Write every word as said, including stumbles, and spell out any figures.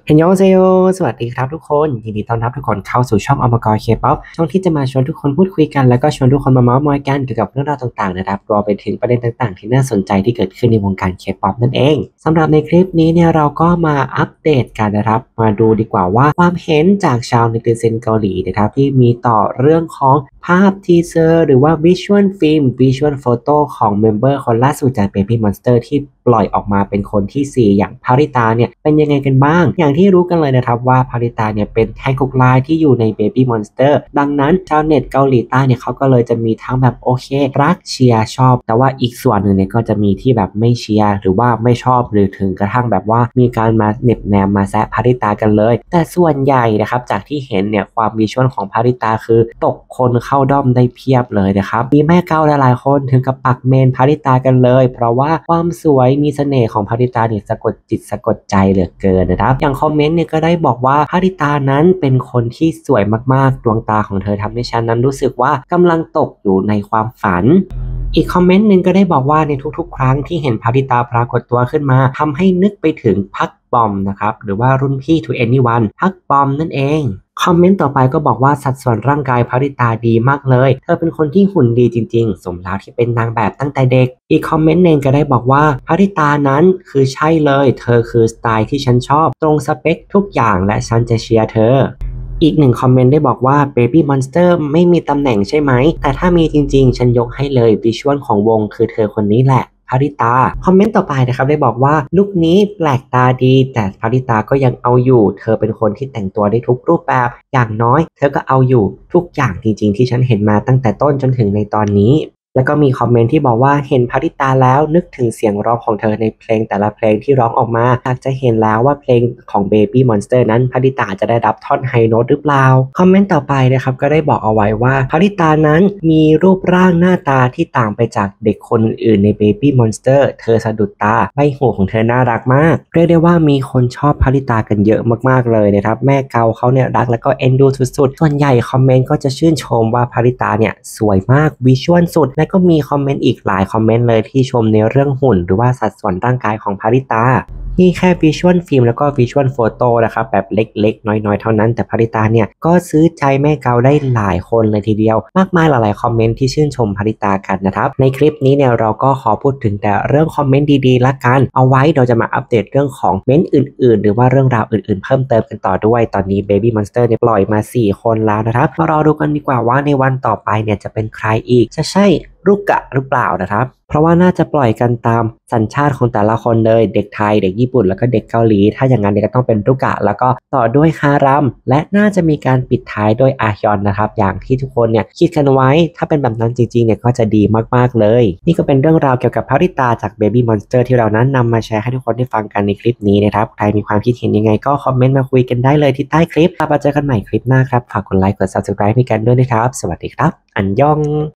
เฮนโยเซโยสวัสดีครับทุกคนยินดีต้อนรับทุกคนเข้าสู่ช่องอมกรเคป๊อปช่องที่จะมาชวนทุกคนพูดคุยกันแล้วก็ชวนทุกคนมาเมาท์มอยกันเกี่ยวกับเรื่องราวต่างๆนะครับรวมไปถึงประเด็นต่างๆที่น่าสนใจที่เกิดขึ้นในวงการเคป๊อปนั่นเองสำหรับในคลิปนี้เนี่ยเราก็มาอัปเดตกันนะครับมาดูดีกว่าว่าความเห็นจากชาวเนติเซนเกาหลีนะครับที่มีต่อเรื่องของภาพทีเซอร์หรือว่าวิชวลฟิล์มวิชวลโฟโต้ของเมมเบอร์คนล่าสุดจาก Baby Monster ที่ปล่อยออกมาเป็นคนที่สี่อย่างภาริตาเนี่ยเป็นยังไงกันบ้างอย่างที่รู้กันเลยนะครับว่าภาริตาเนี่ยเป็นแท่งคุกลายที่อยู่ใน Baby Monster ดังนั้นชาวเน็ตเกาหลีใต้เนี่ยเขาก็เลยจะมีทั้งแบบโอเครักเชียร์ชอบแต่ว่าอีกส่วนหนึ่งเนี่ยก็จะมีที่แบบไม่เชียร์หรือว่าไม่ชอบหรือถึงกระทั่งแบบว่ามีการมาเหน็บแนมมาแซะภาริตากันเลยแต่ส่วนใหญ่นะครับจากที่เห็นเนี่ยความวิชวลของภาริตาคือตกคนเข้าด้อมได้เพียบเลยนะครับมีแม่เก้าหลายๆคนถึงกับปักเมนภาริตากันเลยเพราะว่าความสวยมีเสน่ห์ของภาริตาเนี่ยสะกดจิตสะกดใจเหลือเกินนะครับอย่างคอมเมนต์เนี่ยก็ได้บอกว่าภาริตานั้นเป็นคนที่สวยมากๆดวงตาของเธอทำให้ฉันนั้นรู้สึกว่ากำลังตกอยู่ในความฝันอีกคอมเมนต์หนึ่งก็ได้บอกว่าในทุกๆครั้งที่เห็นภาริตาปรากฏตัวขึ้นมาทำให้นึกไปถึงพักบอมนะครับหรือว่ารุ่นพี่ ทู เอนี่ วัน พักบอมนั่นเองคอมเมนต์ต่อไปก็บอกว่าสัดส่วนร่างกายภริตาดีมากเลยเธอเป็นคนที่หุ่นดีจริงๆสมแล้วที่เป็นนางแบบตั้งแต่เด็กอีกคอมเมนต์หนึ่งก็ได้บอกว่าภริตานั้นคือใช่เลยเธอคือสไตล์ที่ฉันชอบตรงสเปคทุกอย่างและฉันจะเชียร์เธออีกหนึ่งคอมเมนต์ได้บอกว่า Baby Monster ไม่มีตำแหน่งใช่ไหมแต่ถ้ามีจริงๆฉันยกให้เลยวิชวลของวงคือเธอคนนี้แหละภริตาคอมเมนต์ต่อไปนะครับได้บอกว่าลุคนี้แปลกตาดีแต่ภริตาก็ยังเอาอยู่เธอเป็นคนที่แต่งตัวได้ทุกรูปแบบอย่างน้อยเธอก็เอาอยู่ทุกอย่างจริงๆที่ฉันเห็นมาตั้งแต่ต้นจนถึงในตอนนี้แล้วก็มีคอมเมนต์ที่บอกว่าเห็นภริตาแล้วนึกถึงเสียงร้องของเธอในเพลงแต่ละเพลงที่ร้องออกมาอยากจะเห็นแล้วว่าเพลงของ Baby Monster นั้นภริตาจะได้รับท่อนไฮโน้ตหรือเปล่าคอมเมนต์ต่อไปนะครับก็ได้บอกเอาไว้ว่าภริตานั้นมีรูปร่างหน้าตาที่ต่างไปจากเด็กคนอื่นใน Baby Monster เธอสะดุดตาใบหูของเธอน่ารักมากเรียกได้ว่ามีคนชอบภริตากันเยอะมากๆเลยนะครับแม่เกาเขาเนี่ยรักแล้วก็เอ็นดูสุดๆส่วนใหญ่คอมเมนต์ก็จะชื่นชมว่าภริตาเนี่ยสวยมากวิชวลสุดและก็มีคอมเมนต์อีกหลายคอมเมนต์เลยที่ชมในเรื่องหุ่นหรือว่าสัดส่วนร่างกายของภริตานี่แค่วิชวลฟิล์มแล้วก็วิชวลโฟโต้นะครับแบบเล็กๆน้อยๆเท่านั้นแต่ภริตาเนี่ยก็ซื้อใจแม่เกาได้หลายคนเลยทีเดียวมากมายหลายๆคอมเมนต์ที่ชื่นชมภริตากันนะครับในคลิปนี้เนี่ยเราก็ขอพูดถึงแต่เรื่องคอมเมนต์ดีๆละกันเอาไว้เราจะมาอัปเดตเรื่องของเมนต์อื่นๆหรือว่าเรื่องราวอื่นๆเพิ่มเติมกันต่อด้วยตอนนี้ Baby Monster เนี่ยปล่อยมาสี่คนแล้วนะครับมารอดูกันดีกว่าว่าในวันต่อไปเนี่ยจะเป็นใครอีกจะใช่รุกะหรือเปล่านะครับเพราะว่าน่าจะปล่อยกันตามสัญชาติของแต่ละคนเลยเด็กไทยเด็กญี่ปุ่นแล้วก็เด็กเกาหลีถ้าอย่างนั้นเนี่ยก็ต้องเป็นรุกะแล้วก็ต่อด้วยฮารัมและน่าจะมีการปิดท้ายด้วยอาฮยอนนะครับอย่างที่ทุกคนเนี่ยคิดกันไว้ถ้าเป็นแบบนั้นจริงๆเนี่ยก็จะดีมากๆเลยนี่ก็เป็นเรื่องราวเกี่ยวกับภริตาจาก Baby Monster ที่เรานั้นนำมาแชร์ให้ทุกคนได้ฟังกันในคลิปนี้นะครับใครมีความคิดเห็นยังไงก็คอมเมนต์มาคุยกันได้เลยที่ใต้คลิปแล้วมาเจอกันใหม่คลิปหน้าครับฝากกดไลค์กด ซับสไครบ์ ให้กันด้วยนะครับสวัสดีครับอันยอง